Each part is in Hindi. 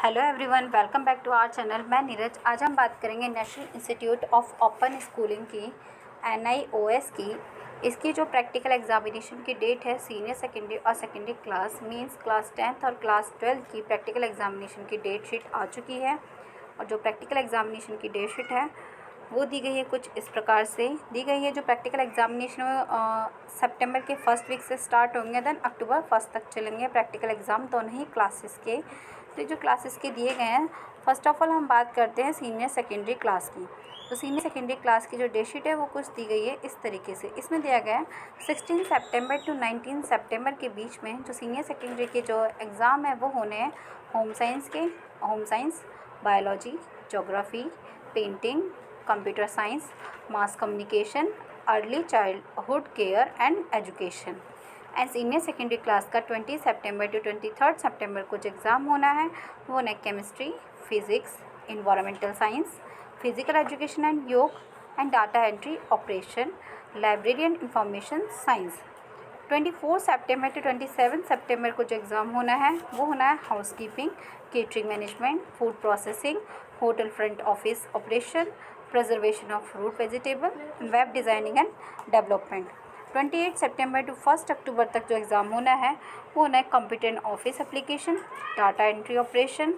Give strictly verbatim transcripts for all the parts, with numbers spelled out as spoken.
Hello everyone, welcome back to our channel. मैं नीरज। आज हम बात करेंगे national institute of open schooling की एन आई ओ एस की। इसकी जो प्रैक्टिकल एग्जामिनेशन की डेट है सीनियर सेकेंडरी और secondary class means class tenth और क्लास ट्वेल्थ की प्रैक्टिकल एग्जामिनेशन की डेट शीट आ चुकी है। और जो प्रैक्टिकल एग्जामिनेशन की डेट शीट है वो दी गई है कुछ इस प्रकार से दी गई है। जो प्रैक्टिकल एग्जामिनेशन सितंबर के फर्स्ट वीक से स्टार्ट होंगे, देन अक्टूबर फर्स्ट तक चलेंगे प्रैक्टिकल एग्ज़ाम दोनों ही क्लासेस के। तो जो क्लासेस के दिए गए हैं, फर्स्ट ऑफ ऑल हम बात करते हैं सीनियर सेकेंडरी क्लास की। तो सीनियर सेकेंडरी क्लास की जो डेट शीट है वो कुछ दी गई है इस तरीके से। इसमें दिया गया है सिक्सटीन सितंबर टू नाइनटीन सितंबर के बीच में जो सीनियर सेकेंडरी के जो एग्ज़ाम है वो होने हैं होम साइंस के home science biology, geography, painting, computer science, mass communication, early childhood care and education. And senior secondary class का ट्वेंटी सितंबर टू ट्वेंटी थर्ड सितंबर को जो एग्ज़ाम होना है वो होना है chemistry, physics, environmental science, physical education and yoga and data entry operation, library and information science. Twenty four सितंबर टू ट्वेंटी सेवन सितंबर को जो एग्ज़ाम होना है वो होना है housekeeping, catering management, food processing, hotel front office operation, preservation of fruit vegetable, web designing and development. Twenty eight सितंबर टू फर्स्ट अक्टूबर तक जो एग्ज़ाम होना है वो होना है computer and office application, data entry operation,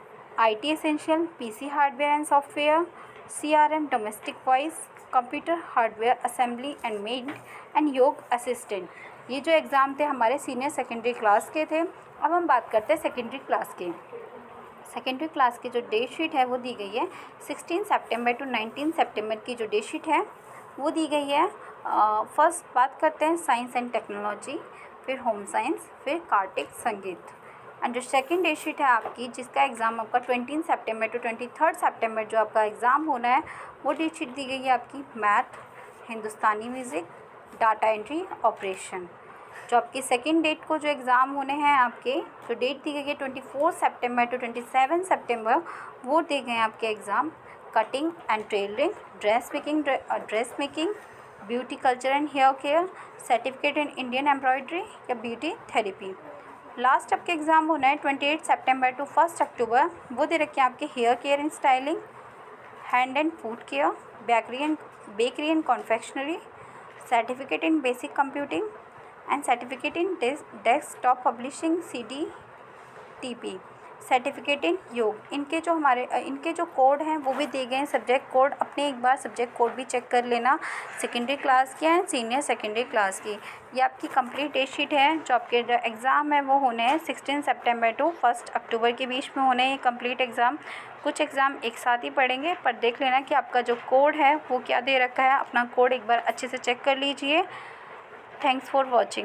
IT essential, PC hardware and software, CRM domestic voice, computer hardware assembly and maid and yoga assistant. ये जो एग्ज़ाम थे हमारे सीनियर सेकेंडरी क्लास के थे। अब हम बात करते हैं सेकेंडरी क्लास के। सेकेंडरी क्लास की जो डेट शीट है वो दी गई है सिक्सटीन सितंबर टू नाइनटीन सितंबर की जो डेट शीट है वो दी गई है। फर्स्ट बात करते हैं साइंस एंड टेक्नोलॉजी, फिर होम साइंस, फिर कार्टिक संगीत। एंड जो सेकेंड डेट शीट है आपकी जिसका एग्ज़ाम आपका ट्वेंटी सितंबर टू ट्वेंटी थर्ड सितंबर जो आपका एग्ज़ाम होना है वो डेट शीट दी गई है आपकी math, Hindustani music, data entry operation. जो आपकी सेकेंड डेट को जो एग्ज़ाम होने हैं आपके जो डेट दी गई है ट्वेंटी फोर सितंबर टू ट्वेंटी सेवन सितंबर वो दे गए हैं आपके exam cutting and tailoring, dress making dress making beauty culture and hair care, certificate in Indian embroidery या ब्यूटी थेरेपी। लास्ट आपके एग्ज़ाम होना है ट्वेंटी एट सितंबर टू फर्स्ट अक्टूबर वो दे रखे हैं आपके hair care and styling, hand and food care, bakery and bakery and confectionery, certificate in basic computing and certificate in desktop publishing C D T P, certificate in yoga. इनके जो हमारे इनके जो कोड हैं वो भी दिए गए हैं सब्जेक्ट कोड। अपने एक बार सब्जेक्ट कोड भी चेक कर लेना सेकेंडरी क्लास की एंड सीनियर सेकेंडरी क्लास की। ये आपकी कंप्लीट डेट शीट है। जो आपके एग्ज़ाम है वो होने हैं सिक्सटीन सितंबर टू फर्स्ट अक्टूबर के बीच में होने हैं कंप्लीट एग्ज़ाम। कुछ एग्ज़ाम एक साथ ही पढ़ेंगे पर देख लेना कि आपका जो कोड है वो क्या दे रखा है। अपना कोड एक बार अच्छे से चेक कर लीजिए। Thanks for watching.